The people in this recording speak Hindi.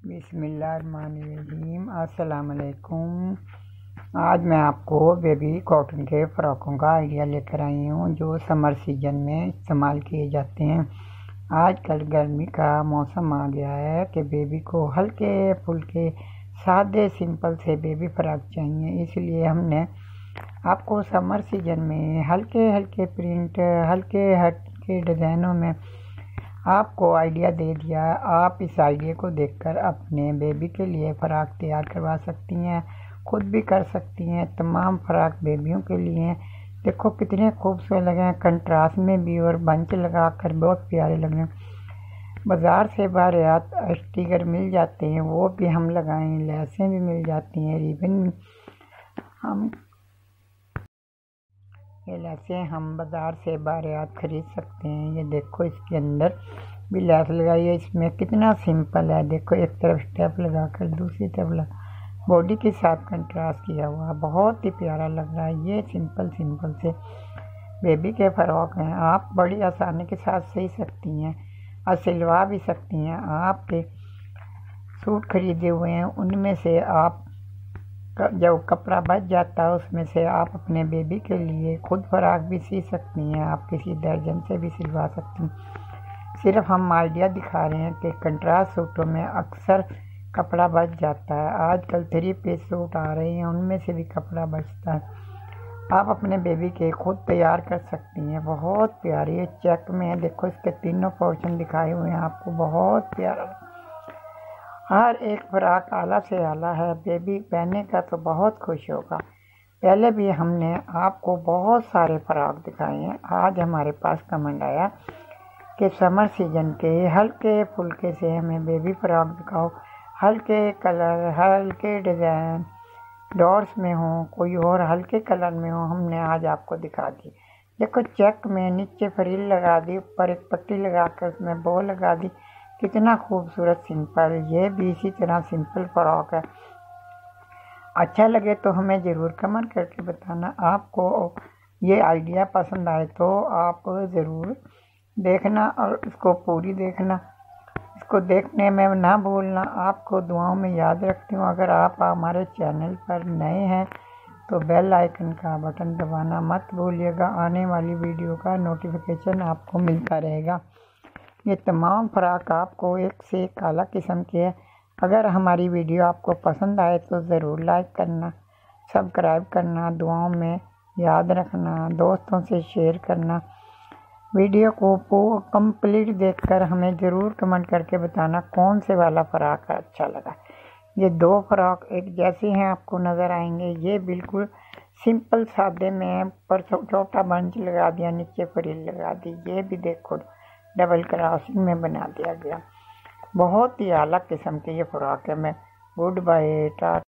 बिस्मिल्लाहिर्रहमानिर्रहीम। अस्सलाम वालेकुम। आज मैं आपको बेबी कॉटन के फ़्रॉकों का आइडिया लेकर आई हूँ जो समर सीजन में इस्तेमाल किए जाते हैं। आजकल गर्मी का मौसम आ गया है कि बेबी को हल्के फुल्के सादे सिंपल से बेबी फ्रॉक चाहिए, इसलिए हमने आपको समर सीजन में हल्के हल्के प्रिंट, हल्के हल्के डिज़ाइनों में आपको आइडिया दे दिया। आप इस आइडिया को देखकर अपने बेबी के लिए फ़्रॉक तैयार करवा सकती हैं, खुद भी कर सकती हैं। तमाम फ़्रॉक बेबियों के लिए देखो कितने खूबसूरत लगे हैं, कंट्रास्ट में भी और बंच लगाकर बहुत प्यारे लगे हैं। बाज़ार से बारियात स्टिकर मिल जाते हैं, वो भी हम लगाएं, लेसें भी मिल जाती हैं, रिबन हम ये लैसें हम बाज़ार से बारियात ख़रीद सकते हैं। ये देखो इसके अंदर भी लैस लगाई है, इसमें कितना सिंपल है। देखो एक तरफ स्टेप लगाकर दूसरी तरफ बॉडी के साथ कंट्रास्ट किया हुआ, बहुत ही प्यारा लग रहा है। ये सिंपल से बेबी के फ़्रॉक हैं, आप बड़ी आसानी के साथ सिल सकती हैं और सिलवा भी सकती हैं। आपके सूट खरीदे हुए हैं, उनमें से आप जब कपड़ा बच जाता है उसमें से आप अपने बेबी के लिए खुद फ़्रॉक भी सी सकती हैं, आप किसी दर्जन से भी सिलवा सकती हैं। सिर्फ हम आइडिया दिखा रहे हैं कि कंट्रास्ट सूटों में अक्सर कपड़ा बच जाता है। आजकल 3 पीस सूट आ रहे हैं, उनमें से भी कपड़ा बचता है। आप अपने बेबी के खुद तैयार कर सकती हैं। बहुत प्यारी है, चेक में देखो इसके तीनों पोर्शन दिखाए हुए हैं आपको, बहुत प्यारा। हर एक फ़्रॉक आला से आला है, बेबी पहनेगा तो बहुत खुश होगा। पहले भी हमने आपको बहुत सारे फ़्रॉक दिखाए हैं। आज हमारे पास कमेंट आया कि समर सीजन के हल्के फुल्के से हमें बेबी फ्रॉक दिखाओ, हल्के कलर, हल्के डिज़ाइन, डॉट्स में हो, कोई और हल्के कलर में हो, हमने आज आपको दिखा दी। देखो चेक में नीचे फ्रिल लगा दी, ऊपर एक पट्टी लगा कर उसमें बो लगा दी, कितना खूबसूरत सिंपल। ये भी इसी तरह सिंपल फ़्रॉक है। अच्छा लगे तो हमें ज़रूर कमेंट करके बताना। आपको ये आइडिया पसंद आए तो आप ज़रूर देखना और इसको पूरी देखना, इसको देखने में ना भूलना। आपको दुआओं में याद रखती हूँ। अगर आप हमारे चैनल पर नए हैं तो बेल आइकन का बटन दबाना मत भूलिएगा, आने वाली वीडियो का नोटिफिकेशन आपको मिलता रहेगा। ये तमाम फ़्रॉक आपको एक से एक आला किस्म के है। अगर हमारी वीडियो आपको पसंद आए तो ज़रूर लाइक करना, सब्सक्राइब करना, दुआओं में याद रखना, दोस्तों से शेयर करना। वीडियो को कंप्लीट देखकर हमें ज़रूर कमेंट करके बताना कौन से वाला फ़्रॉक अच्छा लगा। ये 2 फ़्रॉक एक जैसे हैं आपको नज़र आएंगे। ये बिल्कुल सिंपल सादे में, पर छोटा बंच लगा दिया, नीचे फ्रिल लगा दी। ये भी देखो डबल क्रॉसिंग में बना दिया गया। बहुत ही आला किस्म के ये फ़्रॉक है। मैं गुड बाय, टाटा।